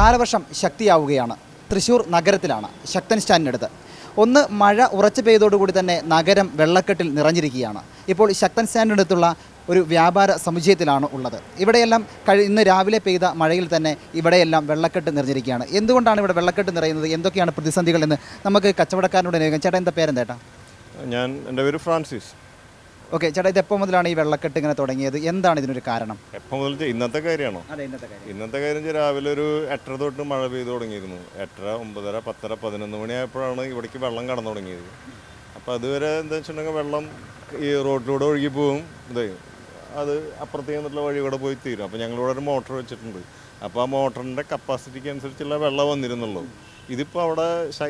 കാലവർഷം ശക്തിയാവുകയാണ്. തൃശ്ശൂർ നഗരത്തിലാണ്, ശക്തൻ സ്റ്റാൻഡിനടുത്ത്. ഒന്ന് മഴ ഉറച്ചു പെയ്തോടുകൂടി തന്നെ നഗരം വെള്ളക്കെട്ടിൽ നിറഞ്ഞിരിക്കുകയാണ്. ഇപ്പോൾ ശക്തൻ സ്റ്റാൻഡിനടുത്തുള്ള ഒരു വ്യാപാര സമുച്ചയത്തിലാണ് ഉള്ളത്. ഇവിടെയെല്ലാം ഇന്ന് രാവിലെ പെയ്ത മഴയിൽ തന്നെ ഇവിടെയെല്ലാം വെള്ളക്കെട്ട് നിറഞ്ഞിരിക്കുകയാണ്. എന്തുകൊണ്ടാണ് ഇവിടെ വെള്ളക്കെട്ട് നിറയുന്നത്, എന്തൊക്കെയാണ് പ്രതിസന്ധികൾ എന്ന് നമുക്ക് കച്ചവടക്കാരനോട് ചോദിക്കാം. ചേട്ടാ, എന്താ പേരെന്തേട്ടാ? എൻ്റെ പേര് ഫ്രാൻസിസ്. ഓക്കെ ചേട്ടാ, ഇത് എപ്പോൾ മുതലാണ് ഈ വെള്ളക്കെട്ട് ഇങ്ങനെ തുടങ്ങിയത്? എന്താണ് ഇതിനൊരു കാരണം? എപ്പോൾ മുതൽ? ഇന്നത്തെ കാര്യമാണോ? അതെ, ഇന്നത്തെ കാര്യം രാവിലെ ഒരു 8:30 തൊട്ട് മഴ പെയ്ത് തുടങ്ങിയിരുന്നു. 8:30, 9:30, 10:30, 11 മണിയായപ്പോഴാണ് ഇവിടേക്ക് വെള്ളം കടന്നു തുടങ്ങിയത്. അപ്പോൾ അതുവരെ എന്താ വെച്ചിട്ടുണ്ടെങ്കിൽ വെള്ളം ഈ റോഡിലൂടെ ഒഴുകി പോകും. അത് അപ്പുറത്തേക്ക് നിന്നുള്ള വഴി കൂടെ പോയി തീരും. അപ്പോൾ ഞങ്ങളിവിടെ ഒരു മോട്ടർ വെച്ചിട്ടുണ്ട്. അപ്പോൾ ആ മോട്ടറിൻ്റെ കപ്പാസിറ്റിക്ക് അനുസരിച്ചുള്ള വെള്ളം വന്നിരുന്നുള്ളൂ. ഇതിപ്പോൾ അവിടെ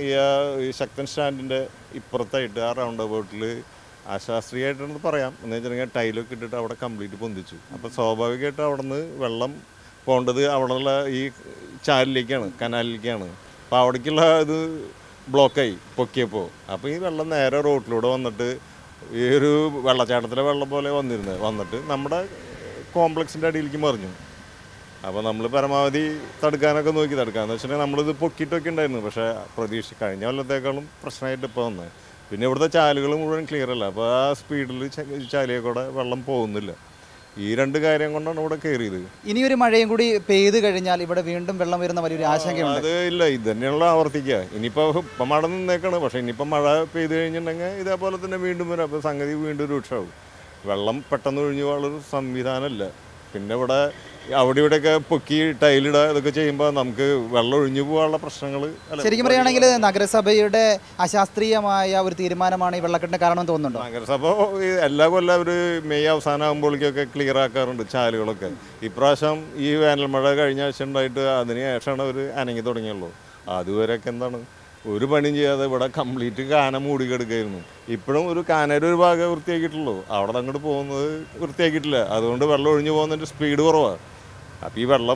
ശക്തൻ സ്റ്റാൻഡിൻ്റെ ഇപ്പുറത്തായിട്ട് ആ റൗണ്ട് അബൌട്ടിൽ അശാസ്ത്രീയമായിട്ടെന്ന് പറയാം എന്ന് വെച്ചിട്ടുണ്ടെങ്കിൽ ടൈലൊക്കെ ഇട്ടിട്ട് അവിടെ കംപ്ലീറ്റ് പൊന്തിച്ചു. അപ്പോൾ സ്വാഭാവികമായിട്ട് അവിടെ നിന്ന് വെള്ളം പോകേണ്ടത് അവിടെയുള്ള ഈ ചാലിലേക്കാണ്, കനാലിലേക്കാണ്. അപ്പോൾ അവിടേക്കുള്ള ഇത് ബ്ലോക്കായി പൊക്കിയപ്പോൾ. അപ്പോൾ ഈ വെള്ളം നേരെ റോഡിലൂടെ വന്നിട്ട് ഈ ഒരു വെള്ളച്ചാട്ടത്തിലെ വെള്ളം പോലെ വന്നിട്ട് നമ്മുടെ കോംപ്ലക്സിൻ്റെ അടിയിലേക്ക് മറിഞ്ഞു. അപ്പോൾ നമ്മൾ പരമാവധി തടുക്കാനൊക്കെ നോക്കി. തടുക്കാമെന്ന് വെച്ചിട്ടുണ്ടെങ്കിൽ നമ്മളിത് പൊക്കിയിട്ടൊക്കെ ഉണ്ടായിരുന്നു. പക്ഷേ കഴിഞ്ഞ കൊല്ലത്തേക്കാളും പ്രശ്നമായിട്ട് ഇപ്പോൾ വന്നത്. പിന്നെ ഇവിടുത്തെ ചാലുകൾ മുഴുവൻ ക്ലിയർ അല്ല. അപ്പോൾ ആ സ്പീഡിൽ ചാലിയെ കൂടെ വെള്ളം പോകുന്നില്ല. ഈ രണ്ട് കാര്യം കൊണ്ടാണ് ഇവിടെ കയറിയത്. ഇനിയൊരു മഴയും കൂടി പെയ്ത് കഴിഞ്ഞാൽ ഇവിടെ വീണ്ടും വെള്ളം വരുന്ന വലിയൊരു ആശങ്കയുണ്ട്. അത് ഇല്ല, ഇത് തന്നെയുള്ള ആവർത്തിക്കുക. ഇപ്പം മഴ നിന്നേക്കാണ്. പക്ഷേ ഇനിയിപ്പം മഴ പെയ്ത് കഴിഞ്ഞിട്ടുണ്ടെങ്കിൽ ഇതേപോലെ തന്നെ വീണ്ടും വരും. അപ്പോൾ സംഗതി വീണ്ടും രൂക്ഷമാവും. വെള്ളം പെട്ടെന്ന് ഒഴിഞ്ഞു പോകാനുള്ളൊരു സംവിധാനമില്ല. പിന്നെ ഇവിടെ അവിടെ ഇവിടെയൊക്കെ പൊക്കി ടൈലിടുക ഇതൊക്കെ ചെയ്യുമ്പോൾ നമുക്ക് വെള്ളം ഒഴിഞ്ഞു പോകാനുള്ള പ്രശ്നങ്ങൾ. ശരിക്കും പറയുകയാണെങ്കിൽ നഗരസഭയുടെ അശാസ്ത്രീയമായ ഒരു തീരുമാനമാണ് ഈ വെള്ളക്കെട്ടിന് കാരണം തോന്നുന്നുണ്ടോ? നഗരസഭ എല്ലാ കൊല്ലം ഒരു മെയ് അവസാനം ആകുമ്പോഴേക്കൊക്കെ ക്ലിയർ ആക്കാറുണ്ട് ചാലുകളൊക്കെ. ഇപ്രാവശ്യം ഈ വേനൽ മഴ കഴിഞ്ഞ ആഴ്ച ഉണ്ടായിട്ട് അതിന് ശേഷമാണ് അവർ അനങ്ങി തുടങ്ങിയുള്ളൂ. അതുവരെയൊക്കെ എന്താണ് ഒരു പണിയും ചെയ്യാതെ ഇവിടെ കംപ്ലീറ്റ് കാന മൂടിക്കെടുക്കായിരുന്നു. ഇപ്പോഴും ഒരു കാനയുടെ ഒരു ഭാഗം വൃത്തിയാക്കിയിട്ടുള്ളൂ. അവിടെ അങ്ങോട്ട് പോകുന്നത് വൃത്തിയാക്കിയിട്ടില്ല. അതുകൊണ്ട് വെള്ളം ഒഴിഞ്ഞു പോകുന്നതിൻ്റെ സ്പീഡ് കുറവാണ്. അപ്പോൾ ഈ വെള്ളം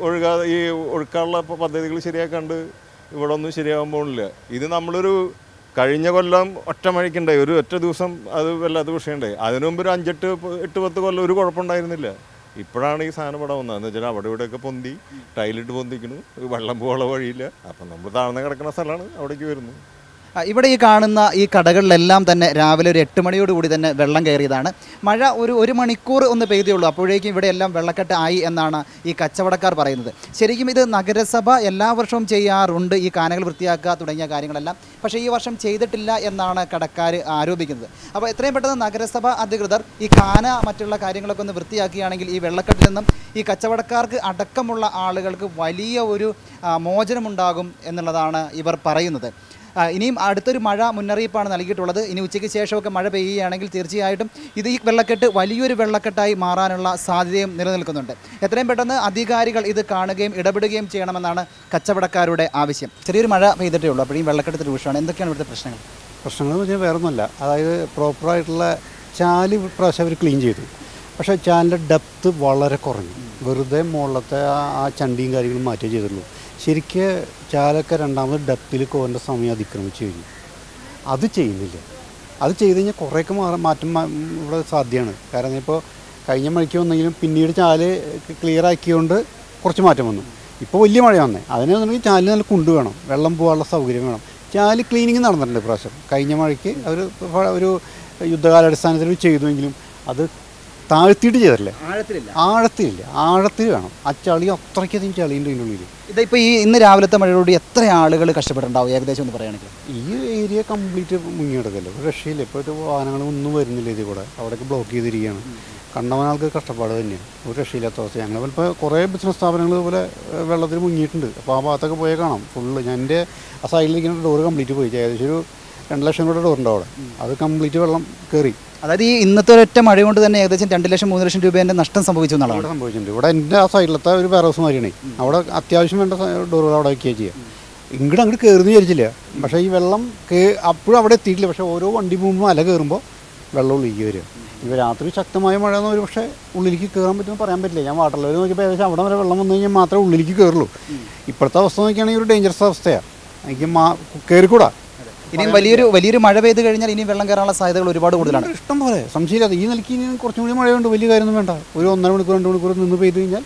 ഈ ഒഴുക്കാനുള്ള പദ്ധതികൾ ശരിയാക്കാണ്ട് ഇവിടെ ഒന്നും ശരിയാകാൻ പോകുന്നില്ല. ഇത് നമ്മളൊരു കഴിഞ്ഞ കൊല്ലം ഒറ്റ മഴയ്ക്കുണ്ടായി, ഒരു ഒറ്റ ദിവസം അത് വല്ലാത്ത വിഷയമുണ്ടായി. അതിനു മുമ്പ് ഒരു 5-8-10 കൊല്ലം ഒരു കുഴപ്പമുണ്ടായിരുന്നില്ല. ഇപ്പോഴാണ് ഈ സാധനം ഇവിടെ വന്നത്. എന്ന് വെച്ചാൽ അവിടെ ഇവിടെയൊക്കെ പൊന്തി ടൈലിട്ട് പൊന്തിക്കണു. വെള്ളം പോകാനുള്ള വഴിയില്ല. അപ്പം നമ്മൾ താഴ്ന്ന് കിടക്കുന്ന സ്ഥലമാണ്, അവിടേക്ക് വരുന്നു. ഇവിടെ ഈ കാണുന്ന ഈ കടകളിലെല്ലാം തന്നെ രാവിലെ ഒരു 8 മണിയോടുകൂടി തന്നെ വെള്ളം കയറിയതാണ്. മഴ ഒരു മണിക്കൂർ ഒന്ന് പെയ്തേ ഉള്ളൂ. അപ്പോഴേക്കും ഇവിടെ എല്ലാം വെള്ളക്കെട്ട് ആയി എന്നാണ് ഈ കച്ചവടക്കാർ പറയുന്നത്. ശരിക്കും ഇത് നഗരസഭ എല്ലാ വർഷവും ചെയ്യാറുണ്ട്, ഈ കാനകൾ വൃത്തിയാക്കുക തുടങ്ങിയ കാര്യങ്ങളെല്ലാം. പക്ഷേ ഈ വർഷം ചെയ്തിട്ടില്ല എന്നാണ് കടക്കാർ ആരോപിക്കുന്നത്. അപ്പോൾ എത്രയും പെട്ടെന്ന് നഗരസഭ അധികൃതർ ഈ കാന മറ്റുള്ള കാര്യങ്ങളൊക്കെ ഒന്ന് വൃത്തിയാക്കുകയാണെങ്കിൽ ഈ വെള്ളക്കെട്ടിൽ നിന്നും ഈ കച്ചവടക്കാർക്ക് അടക്കമുള്ള ആളുകൾക്ക് വലിയ ഒരു മോചനമുണ്ടാകും എന്നുള്ളതാണ് ഇവർ പറയുന്നത്. ഇനിയും അടുത്തൊരു മഴ മുന്നറിയിപ്പാണ് നൽകിയിട്ടുള്ളത്. ഇനി ഉച്ചയ്ക്ക് ശേഷമൊക്കെ മഴ പെയ്യുകയാണെങ്കിൽ തീർച്ചയായിട്ടും ഈ വെള്ളക്കെട്ട് വലിയൊരു വെള്ളക്കെട്ടായി മാറാനുള്ള സാധ്യതയും നിലനിൽക്കുന്നുണ്ട്. എത്രയും പെട്ടെന്ന് അധികാരികൾ ഇത് കാണുകയും ഇടപെടുകയും ചെയ്യണമെന്നാണ് കച്ചവടക്കാരുടെ ആവശ്യം. ചെറിയൊരു മഴ പെയ്തിട്ടേ ഉള്ളൂ, അപ്പോഴും വെള്ളക്കെട്ട് രൂക്ഷമാണ്. എന്തൊക്കെയാണ് ഇവിടുത്തെ പ്രശ്നങ്ങൾ? പ്രശ്നങ്ങളെന്ന് വെച്ചാൽ വേറൊന്നുമല്ല. അതായത് പ്രോപ്പറായിട്ടുള്ള ചാല് പ്രാവശ്യം അവർ ക്ലീൻ ചെയ്തു. പക്ഷേ ചാലിൻ്റെ ഡെപ്ത്ത് വളരെ കുറഞ്ഞു. വെറുതെ മുകളിലത്തെ ആ ചണ്ടിയും കാര്യങ്ങളും മാറ്റേ ചെയ്തുള്ളൂ. ശരിക്ക് ചാലൊക്കെ രണ്ടാമത് ഡെപ്തിൽ കോരേണ്ട സമയം അതിക്രമിച്ച് കഴിഞ്ഞു. അത് ചെയ്യുന്നില്ല. അത് ചെയ്ത് കഴിഞ്ഞാൽ കുറേയൊക്കെ മാറ്റം ഇവിടെ സാധ്യമാണ്. കാരണം ഇപ്പോൾ കഴിഞ്ഞ മഴയ്ക്ക് വന്നെങ്കിലും പിന്നീട് ചാല് ക്ലിയർ ആക്കിയതുകൊണ്ട് കുറച്ച് മാറ്റം വന്നു. ഇപ്പോൾ വലിയ മഴ വന്നേ. അതിനെന്നുണ്ടെങ്കിൽ ചാലിന് നല്ല കുണ്ട് വേണം, വെള്ളം പോകാനുള്ള സൗകര്യം വേണം. ചാല് ക്ലീനിങ് നടന്നിട്ടുണ്ട് പ്രാവശ്യം. കഴിഞ്ഞ മഴയ്ക്ക് അവർ ഒരു യുദ്ധകാലാടിസ്ഥാനത്തിൽ ചെയ്തുവെങ്കിലും അത് താഴ്ത്തിയിട്ട് ചെയ്തല്ലേ, ആഴത്തിലില്ല. ആഴത്തിൽ വേണം. ആ ചളി അത്രയ്ക്കധികം ചളിയുണ്ട് ഇതിൻ്റെ ഉള്ളിൽ. ഇതിപ്പോൾ ഇന്ന് രാവിലത്തെ മഴയോട് എത്ര ആളുകൾ കഷ്ടപ്പെട്ടുണ്ടാവും ഏകദേശം ഒന്ന് പറയുകയാണെങ്കിൽ? ഈ ഏരിയ കംപ്ലീറ്റ് മുങ്ങിയെടുക്കല്ലോ, ഒരു രക്ഷയില്ല. ഇപ്പോഴത്തെ വാഹനങ്ങളൊന്നും വരുന്നില്ല ഇതിൽ കൂടെ. അവിടെയൊക്കെ ബ്ലോക്ക് ചെയ്തിരിക്കുകയാണ്. കണ്ടവനാൾക്ക് കഷ്ടപ്പാട് തന്നെയാണ്, ഒരു രക്ഷയില്ലാത്ത അവസ്ഥ. ഞങ്ങളിപ്പോൾ കുറേ ബിസിനസ് സ്ഥാപനങ്ങൾ പോലെ വെള്ളത്തിൽ മുങ്ങിയിട്ടുണ്ട്. അപ്പോൾ ആ ഭാഗത്തൊക്കെ പോയാൽ കാണാം ഫുള്ള്. ഞാൻ എൻ്റെ ആ സൈഡിലിരിക്കുന്ന ഡോറ് കംപ്ലീറ്റ് പോയി. ഏകദേശം ഒരു 2 ലക്ഷം രൂപയുടെ ഡോറുണ്ട് അവിടെ. അത് കംപ്ലീറ്റ് വെള്ളം കയറി. അതായത് ഈ ഇന്നത്തെ ഒരൊറ്റ മഴ കൊണ്ട് തന്നെ ഏകദേശം 2 ലക്ഷം 3 ലക്ഷം രൂപേൻ്റെ നഷ്ടം സംഭവിച്ചു എന്നുള്ളതാണ്. സംഭവിച്ചിട്ടുണ്ട്. ഇവിടെ എൻ്റെ ആ സൈഡിലത്തെ ഒരു വെയർ ഹൗസ് മാതിരിയാണ്. അവിടെ അത്യാവശ്യം വേണ്ട ഡോറുകൾ അവിടെ വയ്ക്കുകയാണ് ചെയ്യുക. അങ്ങോട്ട് കയറുന്നു വിചാരിച്ചില്ല. പക്ഷേ ഈ വെള്ളം അപ്പോഴും അവിടെ എത്തിയിട്ടില്ല. പക്ഷേ ഓരോ വണ്ടി പോകുമ്പോൾ മല കയറുമ്പോൾ വെള്ളം ഉള്ളിലേക്ക് വരിക. ഇപ്പോൾ രാത്രി ശക്തമായ മഴ എന്ന് ഒരു പക്ഷേ ഉള്ളിലേക്ക് കയറാൻ പറ്റുമെന്ന് പറയാൻ പറ്റില്ല. ഞാൻ വാട്ടർ ലെവൽ നോക്കിയപ്പോൾ ഏകദേശം അവിടെ വരെ വെള്ളം വന്നു കഴിഞ്ഞാൽ മാത്രമേ ഉള്ളിലേക്ക് കയറുള്ളൂ. ഇപ്പോഴത്തെ അവസ്ഥ നോക്കിയാണെങ്കിൽ ഒരു ഡേഞ്ചറസ് അവസ്ഥയാണ്. എനിക്ക് കയറിക്കൂടാ. ഇനിയും വലിയൊരു മഴ പെയ്ത് കഴിഞ്ഞാൽ ഇനിയും വെള്ളം കയറാനുള്ള സാധ്യതകൾ ഒരുപാട് കൂടുതലാണ്. ഇഷ്ടം പോലെ സംശയമില്ലാതെ ഈ നിലയ്ക്ക് ഇനി കുറച്ചും കൂടി മഴയുണ്ട്. വലിയ കാര്യമൊന്നും വേണ്ട. ഒരു 1.5 മണിക്കൂർ 2 മണിക്കൂർ നിന്ന് പെയ്ത് കഴിഞ്ഞാൽ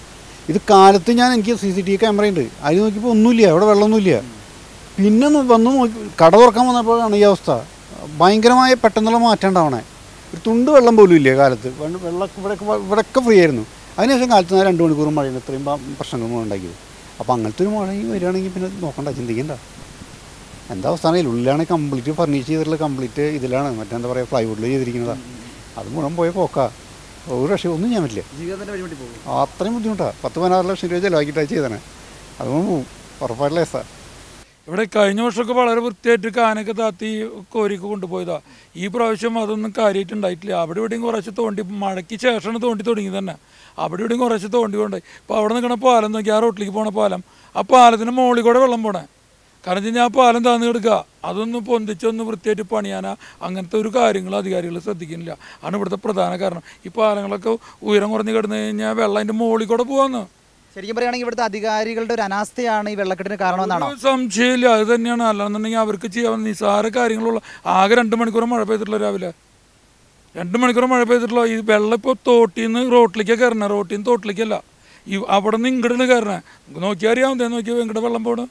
ഇത് കാലത്ത് എനിക്ക് CCTV ക്യാമറ ഉണ്ട്, അതിൽ നോക്കിയപ്പോൾ ഒന്നുമില്ല, അവിടെ വെള്ളമൊന്നുമില്ല. പിന്നെ വന്ന് നോക്കി കട തുറക്കാൻ വന്നപ്പോഴാണ് ഈ അവസ്ഥ. ഭയങ്കരമായ പെട്ടെന്നുള്ള മാറ്റം ഉണ്ടാവണേ. ഒരു തുണ്ട് വെള്ളം പോലും ഇല്ല കാലത്ത്. വെള്ളം ഇവിടെയൊക്കെ ഫ്രീ ആയിരുന്നു. അതിനുശേഷം കാലത്ത് 2 മണിക്കൂർ മഴയാണ് ഇത്രയും പ്രശ്നങ്ങൾ ഉണ്ടാക്കിയത്. അപ്പോൾ അങ്ങനത്തെ ഒരു മഴ വരികയാണെങ്കിൽ പിന്നെ നോക്കണ്ട, ചിന്തിക്കണ്ട. എന്താ അവസ്ഥ? ഉള്ളിലാണെങ്കിൽ കംപ്ലീറ്റ് ഫർണിച്ചർ ചെയ്തിട്ടുള്ള കംപ്ലീറ്റ് ഇതിലാണ്, മറ്റെന്താ പറയുക, പ്ലൈവുഡിൽ ചെയ്തിരിക്കുന്നതാണ്. അത് മുഴുവൻ പോയ പോക്കാ. ഒരു രക്ഷ ഒന്നും ചെയ്യാൻ പറ്റില്ല. അത്രയും ബുദ്ധിമുട്ടാണ്. 10-16 ലക്ഷം രൂപ ചിലവാക്കിയിട്ടാണ് ചെയ്തതാണ്. അതുകൊണ്ട് പോവും, ഉറപ്പായിട്ടുള്ള കേസാണ്. ഇവിടെ കഴിഞ്ഞ വർഷമൊക്കെ വളരെ വൃത്തിയായിട്ട് കാനൊക്കെ താത്തി കോരിക്ക് കൊണ്ടുപോയതാണ്. ഈ പ്രാവശ്യം അതൊന്നും കാര്യമായിട്ടുണ്ടായിട്ടില്ല. അവിടെ ഇവിടെയും കുറച്ച് തോണ്ടി, മഴയ്ക്ക് ശേഷമാണ് തോണ്ടി തുടങ്ങിയത് തന്നെ. അവിടെ ഇവിടെയും കുറച്ച് തോണ്ടി കൊണ്ടായി. ഇപ്പോൾ അവിടെ നിൽക്കണ പാലം നോക്കി, ആ റോട്ടിലേക്ക് പോണ പാലം, ആ പാലത്തിന് മുകളിൽ കൂടെ വെള്ളം പോണേ. കാരണം വെച്ച് കഴിഞ്ഞാൽ ആ പാലം താന്ന് കിടക്കുക. അതൊന്ന് പൊന്തിച്ചൊന്ന് വൃത്തിയായിട്ട് പണിയാനാ അങ്ങനത്തെ ഒരു കാര്യങ്ങൾ അധികാരികൾ ശ്രദ്ധിക്കുന്നില്ല. ആണ് ഇവിടുത്തെ പ്രധാന കാരണം. ഈ പാലങ്ങളൊക്കെ ഉയരം കുറഞ്ഞ് കിടന്നു കഴിഞ്ഞാൽ വെള്ളം അതിൻ്റെ മുകളിൽ കൂടെ പോകാമെന്ന്. ശരിക്കും പറയുകയാണെങ്കിൽ ഇവിടുത്തെ അധികാരികളുടെ ഒരു അനാസ്ഥയാണ് ഈ വെള്ളക്കെട്ടിന് കാരണമെന്നാണോ? സംശയമില്ല, അത് തന്നെയാണ്. അല്ലാന്നുണ്ടെങ്കിൽ അവർക്ക് ചെയ്യാൻ നിസ്സാര കാര്യങ്ങളുള്ള. ആകെ 2 മണിക്കൂർ മഴ പെയ്തിട്ടുള്ള, രാവിലെ 2 മണിക്കൂർ മഴ പെയ്തിട്ടുള്ള. ഈ വെള്ളം ഇപ്പോൾ തോട്ടിൽ നിന്ന് റോട്ടിലേക്കാണ് കയറണേ, റോട്ടിൽ നിന്ന് തോട്ടിലേക്കല്ല. ഈ അവിടെ നിന്ന് ഇങ്ങോട്ടാണ് കയറണേ. നോക്കിയാൽ അറിയാവുന്നേ, നോക്കിയാൽ ഇങ്ങോട്ട് വെള്ളം പോകണം.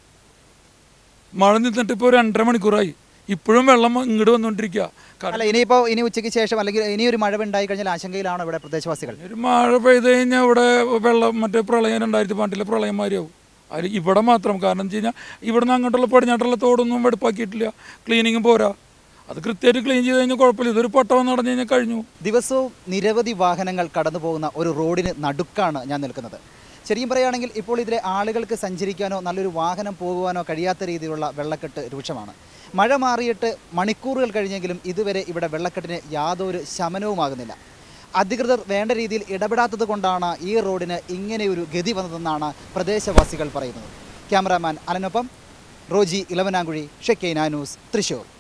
മഴ നിന്നിട്ട് ഇപ്പോൾ 2.5 മണിക്കൂറായി, ഇപ്പോഴും വെള്ളം ഇങ്ങോട്ട് വന്നുകൊണ്ടിരിക്കുക. അല്ല, ഇനി ഉച്ചയ്ക്ക് ശേഷം അല്ലെങ്കിൽ ഇനി ഒരു മഴ ഉണ്ടായി കഴിഞ്ഞാൽ ആശങ്കയിലാണോ ഇവിടെ പ്രദേശവാസികൾ? ഒരു മഴ പെയ്ത് കഴിഞ്ഞാൽ ഇവിടെ വെള്ളം മറ്റേ പ്രളയം 2012 പ്രളയന്മാരെയാവും. അതിൽ ഇവിടെ മാത്രം. കാരണം വെച്ച് കഴിഞ്ഞാൽ ഇവിടെ നിന്ന് അങ്ങോട്ടുള്ള പടിഞ്ഞാട്ടുള്ള തോടൊന്നും വെടുപ്പാക്കിയിട്ടില്ല, ക്ലീനിങ്ങും പോരാ. അത് കൃത്യമായിട്ട് ക്ലീൻ ചെയ്ത് കഴിഞ്ഞാൽ കുഴപ്പമില്ല. ഇതൊരു പട്ടം നടന്നു കഴിഞ്ഞാൽ കഴിഞ്ഞു. ദിവസവും നിരവധി വാഹനങ്ങൾ കടന്നു പോകുന്ന ഒരു റോഡിന് നടുക്കാണ് ഞാൻ നിൽക്കുന്നത്. ശരിക്കും പറയുകയാണെങ്കിൽ ഇപ്പോൾ ഇതിലെ ആളുകൾക്ക് സഞ്ചരിക്കാനോ നല്ലൊരു വാഹനം പോകുവാനോ കഴിയാത്ത രീതിയിലുള്ള വെള്ളക്കെട്ട് രൂക്ഷമാണ്. മഴ മാറിയിട്ട് മണിക്കൂറുകൾ കഴിഞ്ഞെങ്കിലും ഇതുവരെ ഇവിടെ വെള്ളക്കെട്ടിന് യാതൊരു ശമനവുമാകുന്നില്ല. അധികൃതർ വേണ്ട രീതിയിൽ ഇടപെടാത്തത് കൊണ്ടാണ് ഈ റോഡിന് ഇങ്ങനെയൊരു ഗതി വന്നതെന്നാണ് പ്രദേശവാസികൾ പറയുന്നത്. ക്യാമറാമാൻ അലനൊപ്പം റോജി ഇലവനാങ്കുഴി, ഷെക്കൈന ന്യൂസ്, തൃശ്ശൂർ.